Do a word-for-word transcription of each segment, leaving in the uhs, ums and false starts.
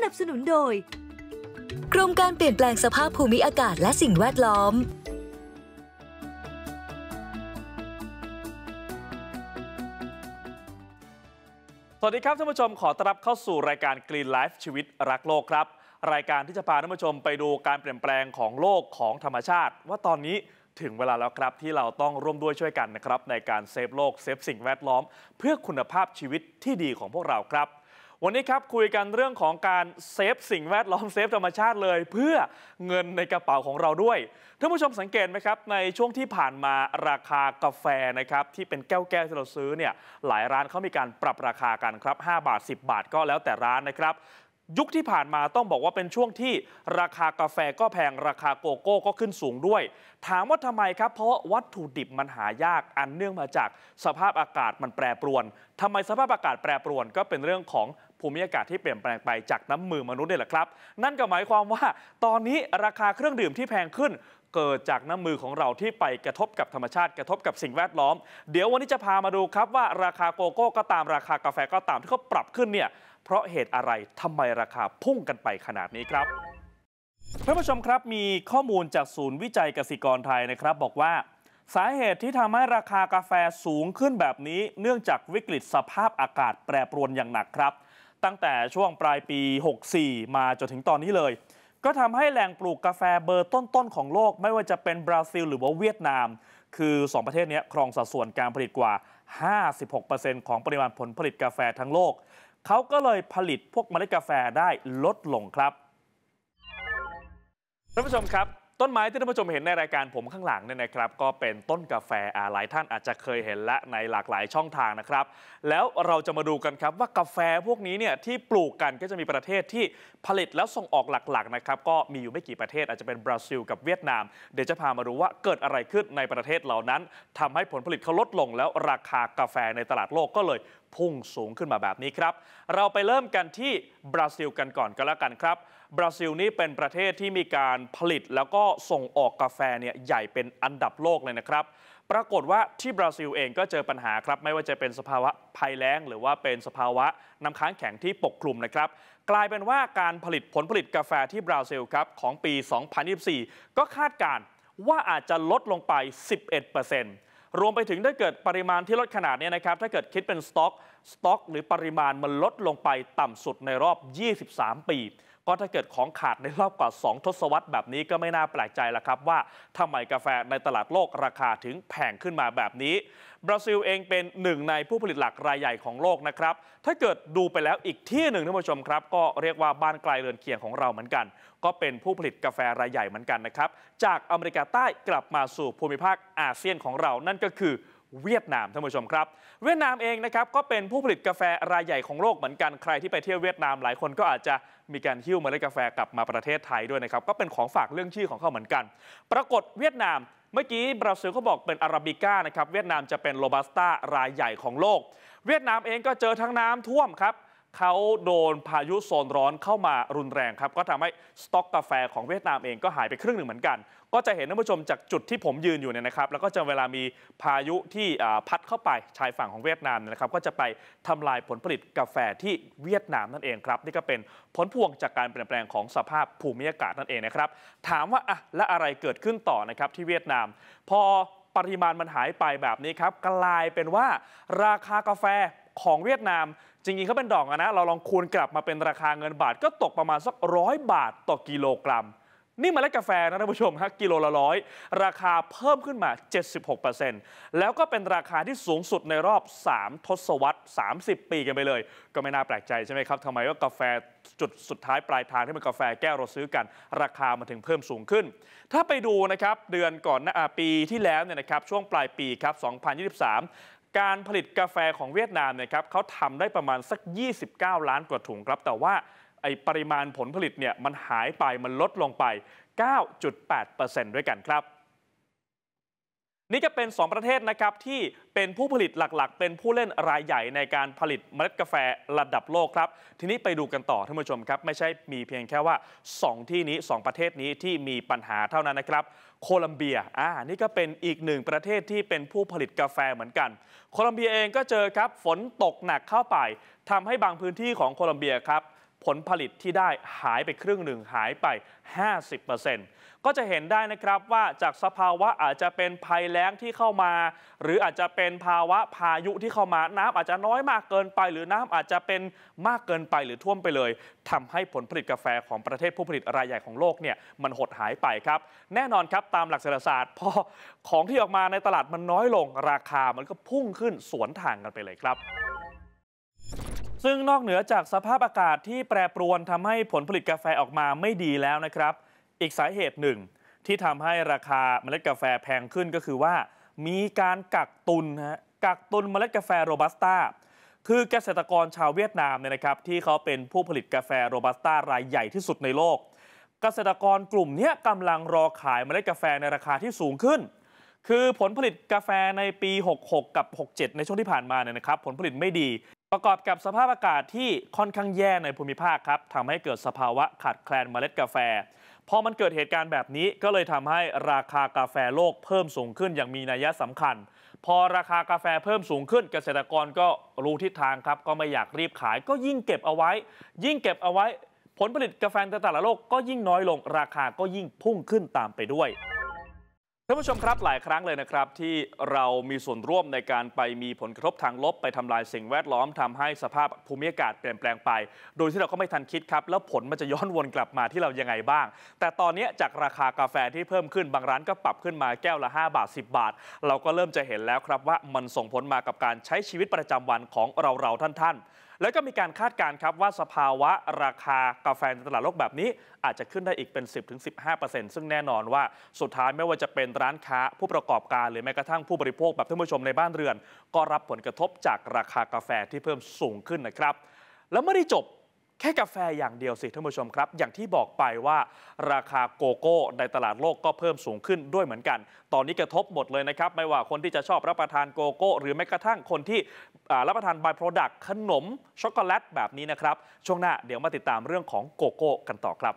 นับสนุนโดยกรมการเปลี่ยนแปลงสภาพภูมิอากาศและสิ่งแวดล้อมสวัสดีครับท่านผู้ชมขอต้อนรับเข้าสู่รายการ Green Life ชีวิตรักโลกครับรายการที่จะพาท่านผู้ชมไปดูการเปลี่ยนแปลงของโลกของธรรมชาติว่าตอนนี้ถึงเวลาแล้วครับที่เราต้องร่วมด้วยช่วยกันนะครับในการเซฟโลกเซฟสิ่งแวดล้อมเพื่อคุณภาพชีวิตที่ดีของพวกเราครับวันนี้ครับคุยกันเรื่องของการเซฟสิ่งแวดล้อมเซฟธรรมชาติเลยเพื่อเงินในกระเป๋าของเราด้วยท่านผู้ชมสังเกตไหมครับในช่วงที่ผ่านมาราคากาแฟนะครับที่เป็นแก้วแก้วที่เราซื้อเนี่ยหลายร้านเขามีการปรับราคากันครับห้าบาทสิบบาทก็แล้วแต่ร้านนะครับยุคที่ผ่านมาต้องบอกว่าเป็นช่วงที่ราคากาแฟก็แพงราคาโกโก้ก็ขึ้นสูงด้วยถามว่าทำไมครับเพราะวัตถุดิบมันหายากอันเนื่องมาจากสภาพอากาศมันแปรปรวนทำไมสภาพอากาศแปรปรวนก็เป็นเรื่องของภูมิอากาศที่เปลี่ยนแปลงไปจากน้ำมือมนุษย์นี่แหละครับนั่นก็หมายความว่าตอนนี้ราคาเครื่องดื่มที่แพงขึ้นเกิดจากน้ำมือของเราที่ไปกระทบกับธรรมชาติกระทบกับสิ่งแวดล้อมเดี๋ยววันนี้จะพามาดูครับว่าราคาโกโก้ก็ตามราคากาแฟก็ตามที่เขาปรับขึ้นเนี่ยเพราะเหตุอะไรทำไมราคาพุ่งกันไปขนาดนี้ครับท่านผู้ชมครับมีข้อมูลจากศูนย์วิจัยเกษตรกรไทยนะครับบอกว่าสาเหตุที่ทำให้ราคากาแฟสูงขึ้นแบบนี้เนื่องจากวิกฤตสภาพอากาศแปรปรวนอย่างหนักครับตั้งแต่ช่วงปลายปีหกสี่มาจนถึงตอนนี้เลยก็ทำให้แหล่งปลูกกาแฟเบอร์ต้นๆของโลกไม่ว่าจะเป็นบราซิลหรือว่าเวียดนามคือสองประเทศนี้ครองสัดส่วนการผลิตกว่า ห้าสิบหกเปอร์เซ็นต์ ของปริมาณผลผลิตกาแฟทั้งโลกเขาก็เลยผลิตพวกเมล็ดกาแฟได้ลดลงครับท่านผู้ชมครับต้นไม้ที่ท่านผู้ชมเห็นในรายการผมข้างหลังเนี่ยนะครับก็เป็นต้นกาแฟหลายท่านอาจจะเคยเห็นและในหลากหลายช่องทางนะครับแล้วเราจะมาดูกันครับว่ากาแฟพวกนี้เนี่ยที่ปลูกกันก็จะมีประเทศที่ผลิตแล้วส่งออกหลักๆนะครับก็มีอยู่ไม่กี่ประเทศอาจจะเป็นบราซิลกับเวียดนามเดี๋ยวจะพามาดูว่าเกิดอะไรขึ้นในประเทศเหล่านั้นทำให้ผลผลิตเขาลดลงแล้วราคากาแฟในตลาดโลกก็เลยพุ่งสูงขึ้นมาแบบนี้ครับเราไปเริ่มกันที่บราซิลกันก่อนก็แล้วกันครับบราซิลนี่เป็นประเทศที่มีการผลิตแล้วก็ส่งออกกาแฟเนี่ยใหญ่เป็นอันดับโลกเลยนะครับปรากฏว่าที่บราซิลเองก็เจอปัญหาครับไม่ว่าจะเป็นสภาวะภัยแล้งหรือว่าเป็นสภาวะน้ำค้างแข็งที่ปกคลุมนะครับกลายเป็นว่าการผลิตผลผลิตกาแฟที่บราซิลครับของปี สองพันยี่สิบสี่ ก็คาดการณ์ว่าอาจจะลดลงไป สิบเอ็ดเปอร์เซ็นต์รวมไปถึงถ้าเกิดปริมาณที่ลดขนาดนี้นะครับถ้าเกิดคิดเป็นสต็อกสต็อกหรือปริมาณมันลดลงไปต่ำสุดในรอบยี่สิบสามปีก็ถ้าเกิดของขาดในรอบกว่าสองทศวรรษแบบนี้ก็ไม่น่าแปลกใจละครับว่าทำไมกาแฟในตลาดโลกราคาถึงแพงขึ้นมาแบบนี้บราซิลเองเป็นหนึ่งในผู้ผลิตหลักรายใหญ่ของโลกนะครับถ้าเกิดดูไปแล้วอีกที่หนึ่งท่านผู้ชมครับก็เรียกว่าบ้านไกลเรือนเคียงของเราเหมือนกันก็เป็นผู้ผลิตกาแฟรายใหญ่เหมือนกันนะครับจากอเมริกาใต้กลับมาสู่ภูมิภาคอาเซียนของเรานั่นก็คือเวียดนามท่านผู้ชมครับเวียดนามเองนะครับก็เป็นผู้ผลิตกาแฟรายใหญ่ของโลกเหมือนกันใครที่ไปเที่ยวเวียดนามหลายคนก็อาจจะมีการหิ้วเมล็ดกาแฟกลับมาประเทศไทยด้วยนะครับก็เป็นของฝากเรื่องชื่อของเขาเหมือนกันปรากฏเวียดนามเมื่อกี้บราซิลเขาบอกเป็นอาราบิก้านะครับเวียดนามจะเป็นโรบัสต้ารายใหญ่ของโลกเวียดนามเองก็เจอทั้งน้ำท่วมครับเขาโดนพายุโซนร้อนเข้ามารุนแรงครับก็ทำให้สต็อกกาแฟของเวียดนามเองก็หายไปครึ่งหนึ่งเหมือนกันก็จะเห็นท่านผู้ชมจากจุดที่ผมยืนอยู่เนี่ยนะครับแล้วก็จะเวลามีพายุที่พัดเข้าไปชายฝั่งของเวียดนามนะครับก็จะไปทำลายผลผลิตกาแฟที่เวียดนามนั่นเองครับนี่ก็เป็นผลพวงจากการเปลี่ยนแปลงของสภาพภูมิอากาศนั่นเองนะครับถามว่าอ่ะและอะไรเกิดขึ้นต่อนะครับที่เวียดนามพอปริมาณมันหายไปแบบนี้ครับกลายเป็นว่าราคากาแฟของเวียดนามจริงๆเขาเป็นดอกนะเราลองคูณกลับมาเป็นราคาเงินบาทก็ตกประมาณสักร้อยบาทต่อกิโลกรัมนี่เมล็ดกาแฟนะท่านผู้ชมฮะกิโลละร้อยราคาเพิ่มขึ้นมา เจ็ดสิบหกเปอร์เซ็นต์ แล้วก็เป็นราคาที่สูงสุดในรอบสามทศวรรษสามสิบปีกันไปเลยก็ไม่น่าแปลกใจใช่ไหมครับทำไมว่ากาแฟจุดสุดท้ายปลายทางที่เป็นกาแฟแก้วเราซื้อกันราคามันถึงเพิ่มสูงขึ้นถ้าไปดูนะครับเดือนก่อนหน้าปีที่แล้วเนี่ยนะครับช่วงปลายปีครับสองพันยี่สิบสามการผลิตกาแฟของเวียดนามเนี่ยครับเขาทำได้ประมาณสักยี่สิบเก้าล้านกว่าถุงครับแต่ว่าไอปริมาณผลผลิตเนี่ยมันหายไปมันลดลงไป เก้าจุดแปดเปอร์เซ็นต์ ด้วยกันครับนี่ก็เป็นสองประเทศนะครับที่เป็นผู้ผลิตหลักๆเป็นผู้เล่นรายใหญ่ในการผลิตเมล็ดกาแฟระดับโลกครับทีนี้ไปดูกันต่อท่านผู้ชมครับไม่ใช่มีเพียงแค่ว่าสองที่นี้สองประเทศนี้ที่มีปัญหาเท่านั้นนะครับโคลัมเบียอ่านี่ก็เป็นอีกหนึ่งประเทศที่เป็นผู้ผลิตกาแฟเหมือนกันโคลัมเบียเองก็เจอครับฝนตกหนักเข้าไปทำให้บางพื้นที่ของโคลัมเบียครับผลผลิตที่ได้หายไปครึ่งหนึ่งหายไป ห้าสิบเปอร์เซ็นต์ ก็จะเห็นได้นะครับว่าจากสภาวะอาจจะเป็นภัยแล้งที่เข้ามาหรืออาจจะเป็นภาวะพายุที่เข้ามาน้ำอาจจะน้อยมากเกินไปหรือน้ำอาจจะเป็นมากเกินไปหรือท่วมไปเลยทำให้ผลผลิตกาแฟของประเทศผู้ผลิตรายใหญ่ของโลกเนี่ยมันหดหายไปครับแน่นอนครับตามหลักเศรษฐศาสตร์พอของที่ออกมาในตลาดมันน้อยลงราคามันก็พุ่งขึ้นสวนทางกันไปเลยครับซึ่งนอกเหนือจากสภาพอากาศที่แปรปรวนทำให้ผลผลิตกาแฟออกมาไม่ดีแล้วนะครับอีกสาเหตุหนึ่งที่ทำให้ราคาเมล็ดกาแฟแพงขึ้นก็คือว่ามีการกักตุนฮะกักตุนเมล็ดกาแฟโรบัสต้าคือเกษตรกรชาวเวียดนามเนี่ยนะครับที่เขาเป็นผู้ผลิตกาแฟโรบัสต้ารายใหญ่ที่สุดในโลกเกษตรกรกลุ่มนี้กำลังรอขายเมล็ดกาแฟในราคาที่สูงขึ้นคือผลผลิตกาแฟในปีหกหกกับหกเจ็ดในช่วงที่ผ่านมาเนี่ยนะครับผลผลิตไม่ดีประกอบกับสภาพอากาศที่ค่อนข้างแย่ในภูมิภาคครับทำให้เกิดสภาวะขาดแคลนเมล็ดกาแฟพอมันเกิดเหตุการณ์แบบนี้ก็เลยทำให้ราคากาแฟโลกเพิ่มสูงขึ้นอย่างมีนัยสำคัญพอราคากาแฟเพิ่มสูงขึ้นเกษตรกรก็รู้ทิศทางครับก็ไม่อยากรีบขายก็ยิ่งเก็บเอาไว้ยิ่งเก็บเอาไว้ผลผลิตกาแฟในตลาดโลกก็ยิ่งน้อยลงราคาก็ยิ่งพุ่งขึ้นตามไปด้วยท่านผู้ชมครับหลายครั้งเลยนะครับที่เรามีส่วนร่วมในการไปมีผลกระทบทางลบไปทำลายสิ่งแวดล้อมทำให้สภาพภูมิอากาศเปลี่ยนแปลงไปโดยที่เราก็ไม่ทันคิดครับแล้วผลมันจะย้อนวนกลับมาที่เรายังไงบ้างแต่ตอนนี้จากราคากาแฟที่เพิ่มขึ้นบางร้านก็ปรับขึ้นมาแก้วละห้าบาทสิบบาทเราก็เริ่มจะเห็นแล้วครับว่ามันส่งผลมากับการใช้ชีวิตประจำวันของเราเราท่านๆแล้วก็มีการคาดการณ์ครับว่าสภาวะราคากาแฟในตลาดโลกแบบนี้อาจจะขึ้นได้อีกเป็น สิบถึงสิบห้าเปอร์เซ็นต์ ซึ่งแน่นอนว่าสุดท้ายไม่ว่าจะเป็นร้านค้าผู้ประกอบการหรือแม้กระทั่งผู้บริโภคแบบท่านผู้ชมในบ้านเรือนก็รับผลกระทบจากราคากาแฟที่เพิ่มสูงขึ้นนะครับแล้วไม่ได้จบแค่กาแฟอย่างเดียวสิท่านผู้ชมครับอย่างที่บอกไปว่าราคาโกโก้ในตลาดโลกก็เพิ่มสูงขึ้นด้วยเหมือนกันตอนนี้กระทบหมดเลยนะครับไม่ว่าคนที่จะชอบรับประทานโกโก้หรือแม้กระทั่งคนที่รับประทานบายโปรดักต์ขนมช็อกโกแลตแบบนี้นะครับช่วงหน้าเดี๋ยวมาติดตามเรื่องของโกโก้กันต่อครับ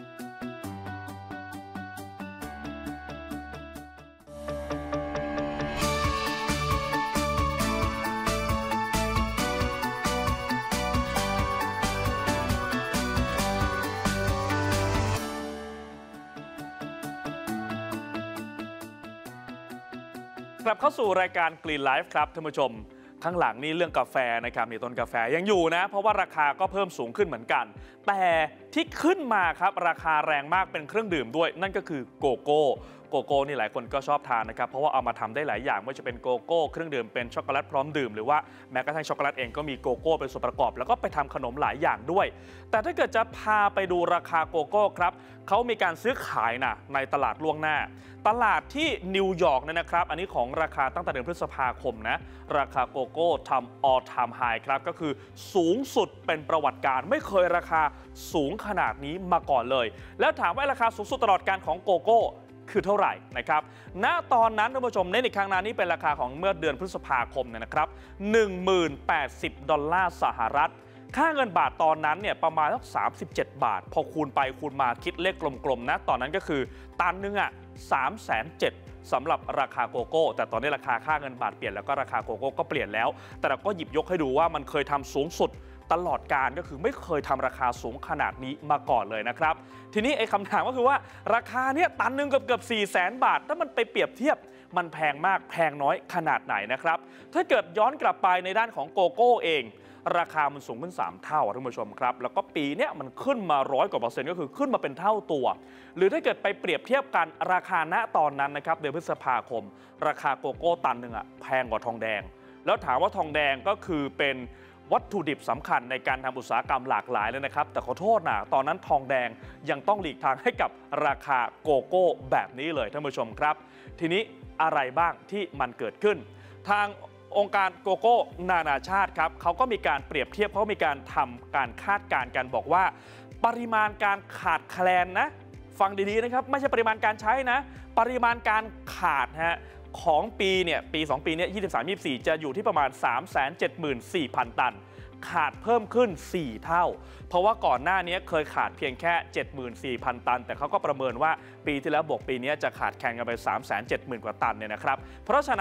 กลับเข้าสู่รายการ Green Life ครับท่านผู้ชมข้างหลังนี่เรื่องกาแฟนะครับนี่ต้นกาแฟยังอยู่นะเพราะว่าราคาก็เพิ่มสูงขึ้นเหมือนกันแต่ที่ขึ้นมาครับราคาแรงมากเป็นเครื่องดื่มด้วยนั่นก็คือโกโก้โกโก้นี่หลายคนก็ชอบทานนะครับเพราะว่าเอามาทำได้หลายอย่างไม่ว่าจะเป็นโกโก้เครื่องดื่มเป็นช็อกโกแลตพร้อมดื่มหรือว่าแม้กระทั่งช็อกโกแลตเองก็มีโกโก้เป็นส่วนประกอบแล้วก็ไปทำขนมหลายอย่างด้วยแต่ถ้าเกิดจะพาไปดูราคาโกโก้ครับเขามีการซื้อขายนะในตลาดล่วงหน้าตลาดที่นิวยอร์กเนี่ยนะครับอันนี้ของราคาตั้งแต่เดือนพฤษภาคมนะราคาโกโก้ทำ all time high ครับก็คือสูงสุดเป็นประวัติการไม่เคยราคาสูงขนาดนี้มาก่อนเลยแล้วถามว่าราคาสูงสุดตลอดการของโกโก้คือเท่าไหร่นะครับณตอนนั้นท่านผู้ชมเน้นอีกครั้งนะนี่เป็นราคาของเมื่อเดือนพฤษภาคมเนี่ยนะครับ หนึ่งหมื่นแปดสิบ ดอลลาร์สหรัฐค่าเงินบาทตอนนั้นเนี่ยประมาณสักสามสิบเจ็ดบาทพอคูณไปคูณมาคิดเลขกลมๆนะตอนนั้นก็คือตันนึงอ่ะ สามแสนเจ็ดหมื่น สำหรับราคาโกโก้แต่ตอนนี้ราคาค่าเงินบาทเปลี่ยนแล้วก็ราคาโกโก้ก็เปลี่ยนแล้วแต่เราก็หยิบยกให้ดูว่ามันเคยทำสูงสุดตลอดการก็คือไม่เคยทำราคาสูงขนาดนี้มาก่อนเลยนะครับทีนี้ไอ้คำถามก็คือว่าราคาเนี้ยตันหนึ่งเกือบเกือบสี่แสนบาทถ้ามันไปเปรียบเทียบมันแพงมากแพงน้อยขนาดไหนนะครับถ้าเกิดย้อนกลับไปในด้านของโกโก้เองราคามันสูงขึ้นสามเท่าท่านผู้ชมครับแล้วก็ปีนี้มันขึ้นมาร้อยกว่าเปอร์เซ็นต์ก็คือขึ้นมาเป็นเท่าตัวหรือถ้าเกิดไปเปรียบเทียบกันราคาณตอนนั้นนะครับเดือนพฤษภาคมราคาโกโก้ตันหนึ่งอะแพงกว่าทองแดงแล้วถามว่าทองแดงก็คือเป็นวัตถุดิบสำคัญในการทำอุตสาหกรรมหลากหลายเลยนะครับแต่ขอโทษนะตอนนั้นทองแดงยังต้องหลีกทางให้กับราคาโกโก้แบบนี้เลยท่านผู้ชมครับทีนี้อะไรบ้างที่มันเกิดขึ้นทางองค์การโกโก้นานาชาติครับเขาก็มีการเปรียบเทียบเขามีการทำการคาดการณ์กันบอกว่าปริมาณการขาดแคลนนะฟังดีๆนะครับไม่ใช่ปริมาณการใช้นะปริมาณการขาดฮะของปีเนี่ยปีสองปีนี้ยี่สิบสาม ยี่สิบสี่จะอยู่ที่ประมาณ สามแสนเจ็ดหมื่นสี่พัน ตันขาดเพิ่มขึ้นสี่เท่าเพราะว่าก่อนหน้านี้เคยขาดเพียงแค่ เจ็ดหมื่นสี่พัน ตันแต่เขาก็ประเมินว่าปีที่แล้วบวกปีนี้จะขาดแคลนกันไป สามแสนเจ็ดหมื่น กว่าตันเนี่ยนะครับเพราะฉะนั้น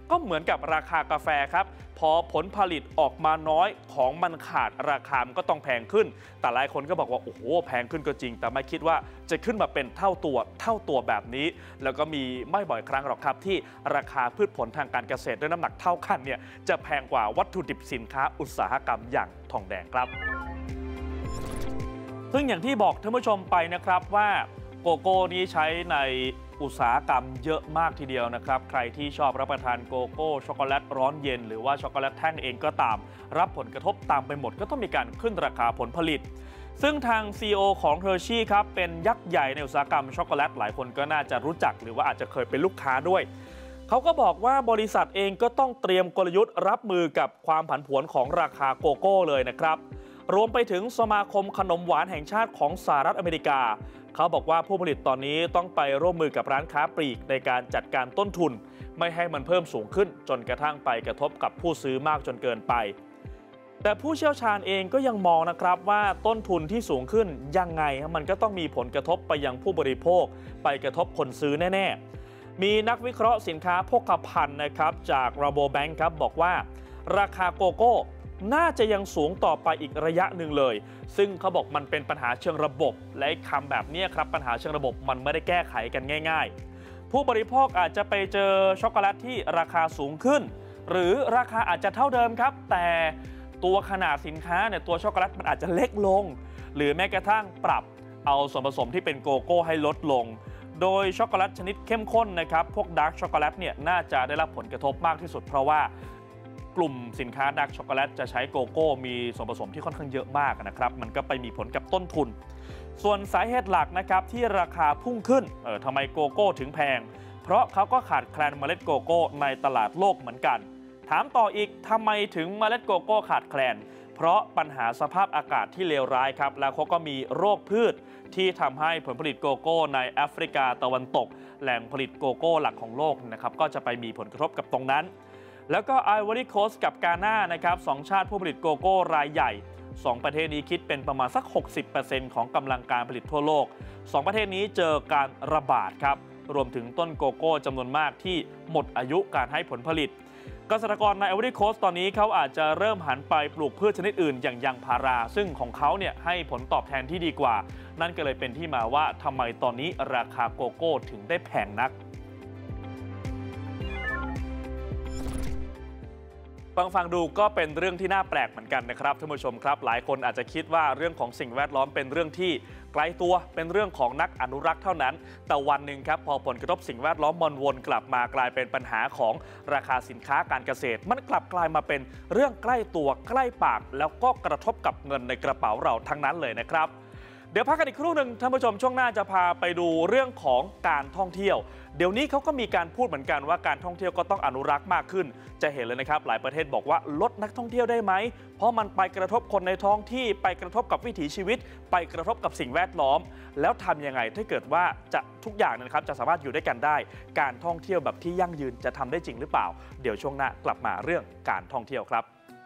ก็เหมือนกับราคากาแฟครับพอผลผลิตออกมาน้อยของมันขาดราคามันก็ต้องแพงขึ้นแต่หลายคนก็บอกว่าโอ้โหแพงขึ้นก็จริงแต่ไม่คิดว่าจะขึ้นมาเป็นเท่าตัวเท่าตัวแบบนี้แล้วก็มีไม่บ่อยครั้งหรอกครับที่ราคาพืชผลทางการเกษตรด้วยน้ำหนักเท่ากันเนี่ยจะแพงกว่าวัตถุดิบสินค้าอุตสาหกรรมอย่างทองแดงครับซึ่งอย่างที่บอกท่านผู้ชมไปนะครับว่าโกโก้นี้ใช้ในอุตสาหกรรมเยอะมากทีเดียวนะครับใครที่ชอบรับประทานโกโก้ช็อกโกแลตร้อนเย็นหรือว่าช็อกโกแลตแท่งเองก็ตามรับผลกระทบตามไปหมดก็ต้องมีการขึ้นราคาผลผลิตซึ่งทาง ซี อี โอ ของ Hershey ครับเป็นยักษ์ใหญ่ในอุตสาหกรรมช็อกโกแลตหลายคนก็น่าจะรู้จักหรือว่าอาจจะเคยเป็นลูกค้าด้วยเขาก็บอกว่าบริษัทเองก็ต้องเตรียมกลยุทธ์รับมือกับความผันผวนของราคาโกโก้เลยนะครับรวมไปถึงสมาคมขนมหวานแห่งชาติของสหรัฐอเมริกาเขาบอกว่าผู้ผลิตตอนนี้ต้องไปร่วมมือกับร้านค้าปลีกในการจัดการต้นทุนไม่ให้มันเพิ่มสูงขึ้นจนกระทั่งไปกระทบกับผู้ซื้อมากจนเกินไปแต่ผู้เชี่ยวชาญเองก็ยังมองนะครับว่าต้นทุนที่สูงขึ้นยังไงมันก็ต้องมีผลกระทบไปยังผู้บริโภคไปกระทบคนซื้อแน่ๆมีนักวิเคราะห์สินค้าโภคภัณฑ์นะครับจาก Rabobank ครับบอกว่าราคาโกโก้น่าจะยังสูงต่อไปอีกระยะหนึ่งเลยซึ่งเขาบอกมันเป็นปัญหาเชิงระบบและคำแบบนี้ครับปัญหาเชิงระบบมันไม่ได้แก้ไขกันง่ายๆผู้บริโภคอาจจะไปเจอช็อกโกแลตที่ราคาสูงขึ้นหรือราคาอาจจะเท่าเดิมครับแต่ตัวขนาดสินค้าเนี่ยตัวช็อกโกแลตมันอาจจะเล็กลงหรือแม้กระทั่งปรับเอาส่วนผสมที่เป็นโกโก้ให้ลดลงโดยช็อกโกแลตชนิดเข้มข้นนะครับพวกดาร์กช็อกโกแลตเนี่ยน่าจะได้รับผลกระทบมากที่สุดเพราะว่ากลุ่มสินค้าดาร์กช็อกโกแลตจะใช้โกโก้มีส่วนผสมที่ค่อนข้างเยอะมากนะครับมันก็ไปมีผลกับต้นทุนส่วนสาเหตุหลักนะครับที่ราคาพุ่งขึ้นเออทำไมโกโก้ถึงแพงเพราะเขาก็ขาดแคลนเมล็ดโกโก้ในตลาดโลกเหมือนกันถามต่ออีกทำไมถึงเมล็ดโกโก้ขาดแคลนเพราะปัญหาสภาพอากาศที่เลวร้ายครับแล้วเขาก็มีโรคพืชที่ทำให้ผลผลิตโกโก้ในแอฟริกาตะวันตกแหล่งผลิตโกโก้หลักของโลกนะครับก็จะไปมีผลกระทบกับตรงนั้นแล้วก็ไอวอรีโคสต์กับกาน่านะครับสองชาติผู้ผลิตโกโก้รายใหญ่สองประเทศนี้คิดเป็นประมาณสัก หกสิบเปอร์เซ็นต์ ของกำลังการผลิตทั่วโลกสองประเทศนี้เจอการระบาดครับรวมถึงต้นโกโก้จำนวนมากที่หมดอายุการให้ผลผลิตเกษตรกรในไอวอรีโคสต์ตอนนี้เขาอาจจะเริ่มหันไปปลูกพืชชนิดอื่นอย่างยางพาราซึ่งของเขาเนี่ยให้ผลตอบแทนที่ดีกว่านั่นก็เลยเป็นที่มาว่าทำไมตอนนี้ราคาโกโก้ถึงได้แพงนักฟังฟังดูก็เป็นเรื่องที่น่าแปลกเหมือนกันนะครับท่านผู้ชมครับหลายคนอาจจะคิดว่าเรื่องของสิ่งแวดล้อมเป็นเรื่องที่ไกลตัวเป็นเรื่องของนักอนุรักษ์เท่านั้นแต่วันหนึ่งครับพอผลกระทบสิ่งแวดล้อมมันวนกลับมากลายเป็นปัญหาของราคาสินค้าการเกษตรมันกลับกลายมาเป็นเรื่องใกล้ตัวใกล้ปากแล้วก็กระทบกับเงินในกระเป๋าเราทั้งนั้นเลยนะครับเดี๋ยวพักกันอีกครู่หนึ่งท่านผู้ชมช่วงหน้าจะพาไปดูเรื่องของการท่องเที่ยวเดี๋ยวนี้เขาก็มีการพูดเหมือนกันว่าการท่องเที่ยวก็ต้องอนุรักษ์มากขึ้นจะเห็นเลยนะครับหลายประเทศบอกว่าลดนักท่องเที่ยวได้ไหมเพราะมันไปกระทบคนในท้องที่ไปกระทบกับวิถีชีวิตไปกระทบกับสิ่งแวดล้อมแล้วทำยังไงถ้าเกิดว่าจะทุกอย่างนะครับจะสามารถอยู่ด้วยกันได้การท่องเที่ยวแบบที่ยั่งยืนจะทำได้จริงหรือเปล่าเดี๋ยวช่วงหน้ากลับมาเรื่องการท่องเที่ยวครับ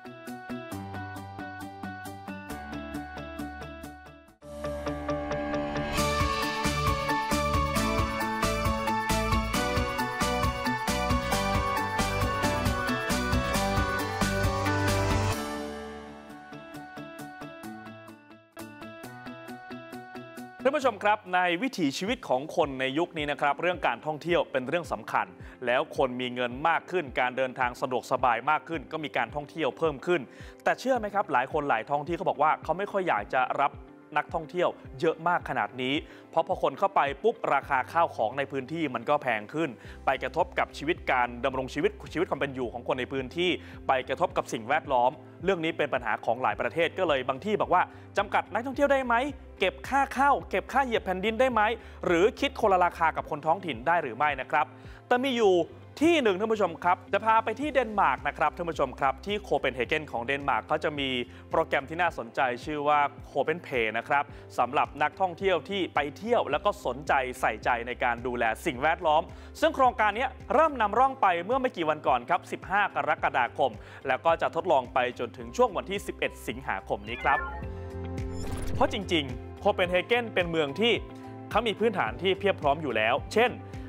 ท่านผู้ชมครับในวิถีชีวิตของคนในยุคนี้นะครับเรื่องการท่องเที่ยวเป็นเรื่องสำคัญแล้วคนมีเงินมากขึ้นการเดินทางสะดวกสบายมากขึ้นก็มีการท่องเที่ยวเพิ่มขึ้นแต่เชื่อไหมครับหลายคนหลายท้องที่เขาบอกว่าเขาไม่ค่อยอยากจะรับนักท่องเที่ยวเยอะมากขนาดนี้เพราะพอคนเข้าไปปุ๊บราคาข้าวของในพื้นที่มันก็แพงขึ้นไปกระทบกับชีวิตการดำรงชีวิตชีวิตความเป็นอยู่ของคนในพื้นที่ไปกระทบกับสิ่งแวดล้อมเรื่องนี้เป็นปัญหาของหลายประเทศก็เลยบางที่บอกว่าจำกัดนักท่องเที่ยวได้ไหมเก็บค่าเข้าเก็บค่าเหยียบแผ่นดินได้ไหมหรือคิดคนละราคากับคนท้องถิ่นได้หรือไม่นะครับแต่มีอยู่ที่หนึ่งท่านผู้ชมครับจะพาไปที่เดนมาร์กนะครับท่านผู้ชมครับที่โคเปนเฮเกนของเดนมาร์กเขาจะมีโปรแกรมที่น่าสนใจชื่อว่าโคเปนเพย์นะครับสำหรับนักท่องเที่ยวที่ไปเที่ยวแล้วก็สนใจใส่ใจในการดูแลสิ่งแวดล้อมซึ่งโครงการนี้เริ่มนำร่องไปเมื่อไม่กี่วันก่อนครับสิบห้ากรกฎาคมแล้วก็จะทดลองไปจนถึงช่วงวันที่สิบเอ็ดสิงหาคมนี้ครับเพราะจริงๆโคเปนเฮเกนเป็นเมืองที่เขามีพื้นฐานที่เพียบพร้อมอยู่แล้วเช่น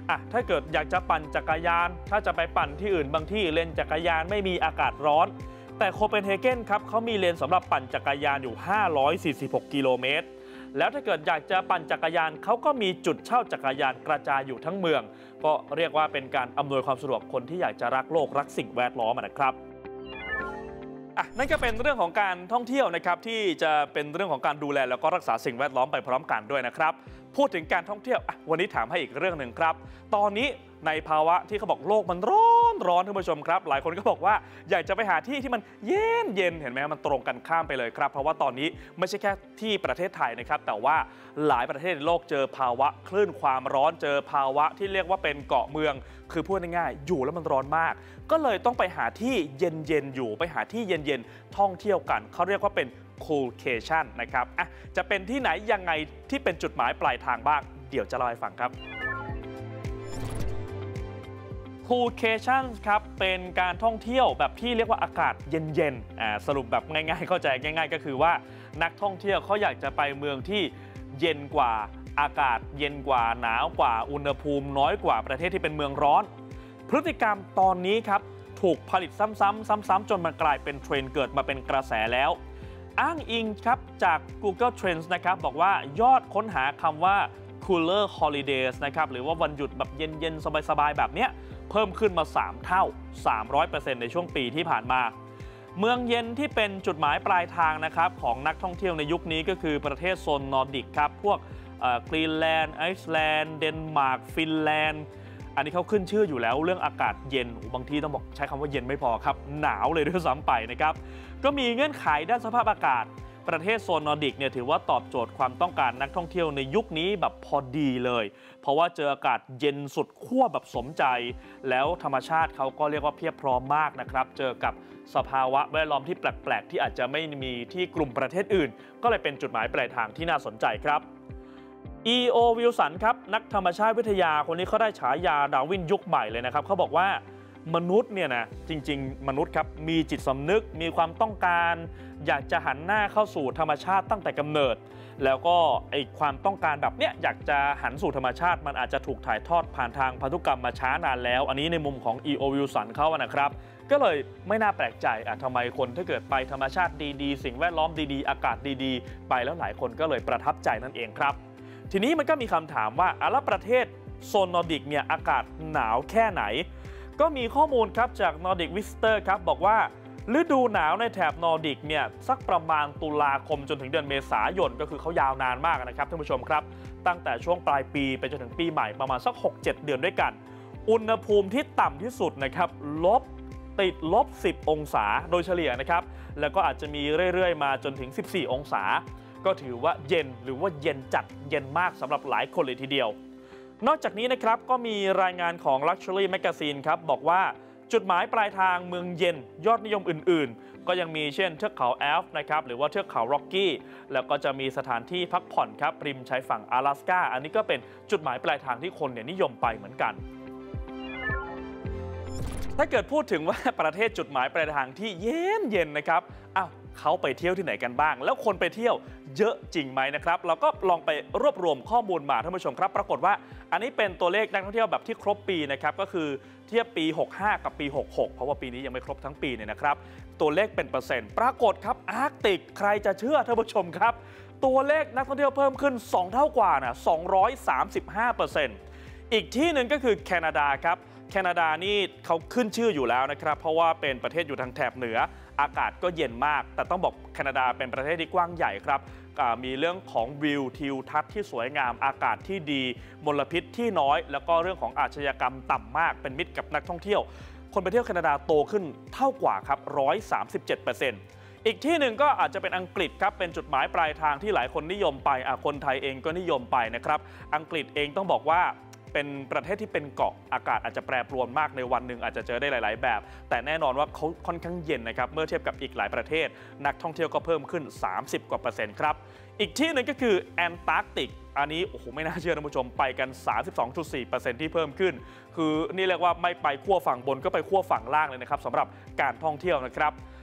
อ่ะถ้าเกิดอยากจะปั่นจักรยานถ้าจะไปปั่นที่อื่นบางที่เลนจักรยานไม่มีอากาศร้อนแต่โคเปนเฮเกนครับเขามีเลนสำหรับปั่นจักรยานอยู่ห้าร้อยสี่สิบหกกิโลเมตรแล้วถ้าเกิดอยากจะปั่นจักรยานเขาก็มีจุดเช่าจักรยานกระจายอยู่ทั้งเมืองก็เรียกว่าเป็นการอำนวยความสะดวกคนที่อยากจะรักโลกรักสิ่งแวดล้อมนะครับอ่ะนั่นก็เป็นเรื่องของการท่องเที่ยวนะครับที่จะเป็นเรื่องของการดูแลแล้วก็รักษาสิ่งแวดล้อมไปพร้อมกันด้วยนะครับพูดถึงการท่องเที่ยววันนี้ถามให้อีกเรื่องหนึ่งครับตอนนี้ในภาวะที่เขาบอกโลกมันร้อนร้อนท่านผู้ชมครับหลายคนก็บอกว่าอยากจะไปหาที่ที่มันเย็นเย็นเห็นไหมมันตรงกันข้ามไปเลยครับเพราะว่าตอนนี้ไม่ใช่แค่ที่ประเทศไทยนะครับแต่ว่าหลายประเทศในโลกเจอภาวะคลื่นความร้อนเจอภาวะที่เรียกว่าเป็นเกาะเมืองคือพูดง่ายๆอยู่แล้วมันร้อนมากก็เลยต้องไปหาที่เย็นๆอยู่ไปหาที่เย็นๆท่องเที่ยวกันเขาเรียกว่าเป็นCoolcation นะครับอ่ะจะเป็นที่ไหนยังไงที่เป็นจุดหมายปลายทางบ้างเดี๋ยวจะเล่าให้ฟังครับ Coolcation ครับเป็นการท่องเที่ยวแบบที่เรียกว่าอากาศเย็นๆอ่าสรุปแบบง่ายๆเข้าใจง่ายๆก็คือว่านักท่องเที่ยวเขาอยากจะไปเมืองที่เย็นกว่าอากาศเย็นกว่าหนาวกว่าอุณหภูมิน้อยกว่าประเทศที่เป็นเมืองร้อนพฤติกรรมตอนนี้ครับถูกผลิตซ้ำๆซ้ำๆจนมันกลายเป็นเทรนด์เกิดมาเป็นกระแสแล้วอ้างอิงครับจาก Google Trends นะครับบอกว่ายอดค้นหาคำว่า cooler holidays นะครับหรือว่าวันหยุดแบบเย็นๆสบายๆแบบเนี้ยเพิ่มขึ้นมาสามเท่า สามร้อยเปอร์เซ็นต์ ในช่วงปีที่ผ่านมาเมืองเย็นที่เป็นจุดหมายปลายทางนะครับของนักท่องเที่ยวในยุคนี้ก็คือประเทศโซนนอร์ดิกครับพวกกรีนแลนด์ไอซ์แลนด์เดนมาร์กฟินแลนด์อันนี้เขาขึ้นชื่ออยู่แล้วเรื่องอากาศเย็นบางทีต้องบอกใช้คำว่าเย็นไม่พอครับหนาวเลยด้วยซ้ำไปนะครับก็มีเงื่อนไขด้านสภาพอากาศประเทศโซนนอร์ดิกเนี่ยถือว่าตอบโจทย์ความต้องการนักท่องเที่ยวในยุคนี้แบบพอดีเลยเพราะว่าเจออากาศเย็นสุดขั้วแบบสมใจแล้วธรรมชาติเขาก็เรียกว่าเพียบพร้อมมากนะครับเจอกับสภาวะแวดล้อมที่แปลกๆที่อาจจะไม่มีที่กลุ่มประเทศอื่นก็เลยเป็นจุดหมายปลายทางที่น่าสนใจครับอี โอ วิลสันครับนักธรรมชาติวิทยาคนนี้เขาได้ฉายาดาร์วินยุคใหม่เลยนะครับเขาบอกว่ามนุษย์เนี่ยนะจริงๆมนุษย์ครับมีจิตสำนึกมีความต้องการอยากจะหันหน้าเข้าสู่ธรรมชาติตั้งแต่กำเนิดแล้วก็ไอความต้องการแบบเนี้ยอยากจะหันสู่ธรรมชาติมันอาจจะถูกถ่ายทอดผ่านทางพันธุกรรมมาช้านานแล้วอันนี้ในมุมของ อี โอ วิลสันเขาอะนะครับก็เลยไม่น่าแปลกใจอ่ะทำไมคนถ้าเกิดไปธรรมชาติดีๆสิ่งแวดล้อมดีๆอากาศดีๆไปแล้วหลายคนก็เลยประทับใจนั่นเองครับทีนี้มันก็มีคำถามว่าอ่ะแล้วประเทศโซนนอร์ดิกเนี่ยอากาศหนาวแค่ไหนก็มีข้อมูลครับจาก Nordic Visitor ครับบอกว่าฤดูหนาวในแถบนอร์ดิกเนี่ยสักประมาณตุลาคมจนถึงเดือนเมษายนก็คือเขายาวนานมากนะครับท่านผู้ชมครับตั้งแต่ช่วงปลายปีไปจนถึงปีใหม่ประมาณสัก หกเจ็ด เดือนด้วยกันอุณหภูมิที่ต่ำที่สุดนะครับลบติดลบสิบองศาโดยเฉลี่ยนะครับแล้วก็อาจจะมีเรื่อยๆมาจนถึงสิบสี่องศาก็ถือว่าเย็นหรือว่าเย็นจัดเย็นมากสำหรับหลายคนเลยทีเดียวนอกจากนี้นะครับก็มีรายงานของ Luxury Magazine ครับบอกว่าจุดหมายปลายทางเมืองเย็นยอดนิยมอื่นๆก็ยังมีเช่นเทือกเขาแอลป์นะครับหรือว่าเทือกเขาร็อกกี้แล้วก็จะมีสถานที่พักผ่อนครับริมชายฝั่ง阿拉斯加อันนี้ก็เป็นจุดหมายปลายทางที่คนเนี่ยนิยมไปเหมือนกันถ้าเกิดพูดถึงว่าประเทศจุดหมายปลายทางที่เย็นเย็นนะครับอ้าวเขาไปเที่ยวที่ไหนกันบ้างแล้วคนไปเที่ยวเยอะจริงไหมนะครับเราก็ลองไปรวบรวมข้อมูลมาท่านผู้ชมครับปรากฏว่าอันนี้เป็นตัวเลขนักท่องเที่ยวแบบที่ครบปีนะครับก็คือเทียบปีหกสิบห้ากับปีหกสิบหกเพราะว่าปีนี้ยังไม่ครบทั้งปีเนี่ยนะครับตัวเลขเป็นเปอร์เซ็นต์ปรากฏครับอาร์กติกใครจะเชื่อท่านผู้ชมครับตัวเลขนักท่องเที่ยวเพิ่มขึ้นสองเท่ากว่านะสองร้อยสามสิบห้าเปอร์เซ็นต์อีกที่หนึ่งก็คือแคนาดาครับแคนาดานี่เขาขึ้นชื่ออยู่แล้วนะครับเพราะว่าเป็นประเทศอยู่ทางแถบเหนืออากาศก็เย็นมากแต่ต้องบอกแคนาดาเป็นประเทศที่กว้างใหญ่ครับมีเรื่องของวิวทิวทัศน์ที่สวยงามอากาศที่ดีมลพิษที่น้อยแล้วก็เรื่องของอาชญากรรมต่ำมากเป็นมิตรกับนักท่องเที่ยวคนไปเที่ยวแคนาดาโตขึ้นเท่ากว่าครับ หนึ่งร้อยสามสิบเจ็ดเปอร์เซ็นต์ อีกที่หนึ่งก็อาจจะเป็นอังกฤษครับเป็นจุดหมายปลายทางที่หลายคนนิยมไปคนไทยเองก็นิยมไปนะครับอังกฤษเองต้องบอกว่าเป็นประเทศที่เป็นเกาะอากาศอาจจะแปรปรวนมากในวันหนึ่งอาจจะเจอได้หลายๆแบบแต่แน่นอนว่าเขาค่อนข้างเย็นนะครับเมื่อเทียบกับอีกหลายประเทศนักท่องเที่ยวก็เพิ่มขึ้นสามสิบกว่าเปอร์เซ็นต์ครับอีกที่หนึ่งก็คือแอนตาร์กติกอันนี้โอ้โหไม่น่าเชื่อท่านผู้ชมไปกัน สามสิบสองจุดสี่เปอร์เซ็นต์ ที่เพิ่มขึ้นคือนี่เรียกว่าไม่ไปขั้วฝั่งบนก็ไปขั้วฝั่งล่างเลยนะครับสำหรับการท่องเที่ยวนะครับ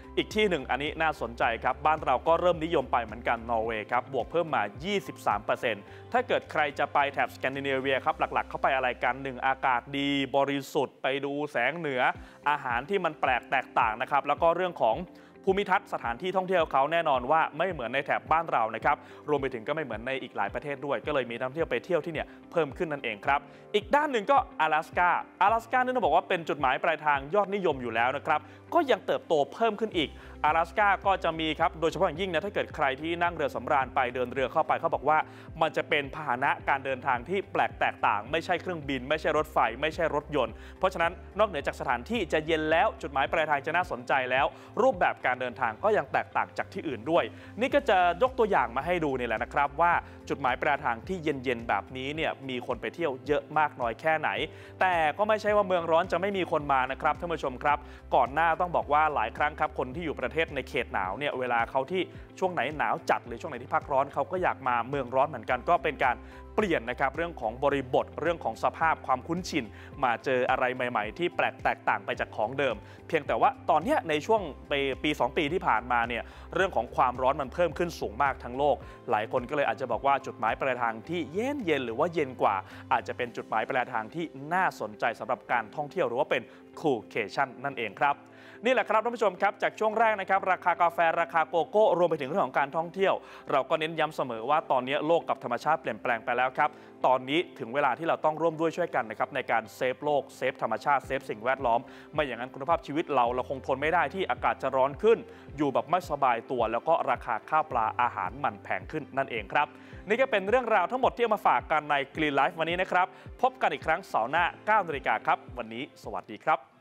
อีกที่หนึ่งอันนี้น่าสนใจครับบ้านเราก็เริ่มนิยมไปเหมือนกันนอร์เวย์ครับบวกเพิ่มมา ยี่สิบสามเปอร์เซ็นต์ ถ้าเกิดใครจะไปแถบสแกนดิเนเวียครับหลักๆเข้าไปอะไรกันหนึ่งอากาศดีบริสุทธิ์ไปดูแสงเหนืออาหารที่มันแปลกแตกต่างนะครับแล้วก็เรื่องของภูมิทัศน์สถานที่ท่องเที่ยวเขาแน่นอนว่าไม่เหมือนในแถบบ้านเรานะครับรวมไปถึงก็ไม่เหมือนในอีกหลายประเทศด้วยก็เลยมีนักท่องเที่ยวไปเที่ยวที่เนี่ยเพิ่มขึ้นนั่นเองครับอีกด้านหนึ่งก็阿拉斯กา阿拉斯กานี่ต้องบอกว่าเป็นจุดหมายปลายทางยอดนิยมอยู่แล้วนะครับก็ยังเติบโตเพิ่มขึ้นอีก阿拉斯กาก็จะมีครับโดยเฉพาะอย่างยิ่งนะถ้าเกิดใครที่นั่งเรือสำราญไปเดินเรือเข้าไปเขาบอกว่ามันจะเป็นพาหนะการเดินทางที่แปลกแตกต่างไม่ใช่เครื่องบินไม่ใช่รถไฟไม่ใช่รถยนต์เพราะฉะนั้นนอกเหนือจากสถานที่จะเย็นแล้วจุดหมายปลายทางจะน่าสนใจแล้วรูปแบบการเดินทางก็ยังแตกต่างจากที่อื่นด้วยนี่ก็จะยกตัวอย่างมาให้ดูนี่แหละนะครับว่าจุดหมายปลายทางที่เย็นๆแบบนี้เนี่ยมีคนไปเที่ยวเยอะมากน้อยแค่ไหนแต่ก็ไม่ใช่ว่าเมืองร้อนจะไม่มีคนมานะครับท่านผู้ชมครับก่อนหน้าต้องบอกว่าหลายครั้งครับคนที่อยู่ประเทศในเขตหนาวเนี่ยเวลาเขาที่ช่วงไหนหนาวจัดหรือช่วงไหนที่พักร้อนเขาก็อยากมาเมืองร้อนเหมือนกันก็เป็นการเปลี่ยนนะครับเรื่องของบริบทเรื่องของสภาพความคุ้นชินมาเจออะไรใหม่ๆที่แปลกแตกต่างไปจากของเดิมเพียงแต่ว่าตอนนี้ในช่วงปีสองปีที่ผ่านมาเนี่ยเรื่องของความร้อนมันเพิ่มขึ้นสูงมากทั้งโลกหลายคนก็เลยอาจจะบอกว่าจุดหมายปลายทางที่เย็นเย็นหรือว่าเย็นกว่าอาจจะเป็นจุดหมายปลายทางที่น่าสนใจสำหรับการท่องเที่ยวหรือว่าเป็นคูเคชั่นนั่นเองครับนี่แหละครับท่านผู้ชมครับจากช่วงแรกนะครับราคากาแฟราคาโกโก้รวมไปถึงเรื่องของการท่องเที่ยวเราก็เน้นย้ำเสมอว่าตอนนี้โลกกับธรรมชาติเปลี่ยนแปลงไปแล้วครับตอนนี้ถึงเวลาที่เราต้องร่วมด้วยช่วยกันนะครับในการเซฟโลกเซฟธรรมชาติเซฟสิ่งแวดล้อมไม่อย่างนั้นคุณภาพชีวิตเราเราคงทนไม่ได้ที่อากาศจะร้อนขึ้นอยู่แบบไม่สบายตัวแล้วก็ราคาข้าวปลาอาหารมันแพงขึ้นนั่นเองครับนี่ก็เป็นเรื่องราวทั้งหมดที่เอามาฝากกันใน Green Life วันนี้นะครับพบกันอีกครั้งเสาร์หน้า เก้านาฬิกาครับวันนี้สวัสดีครับ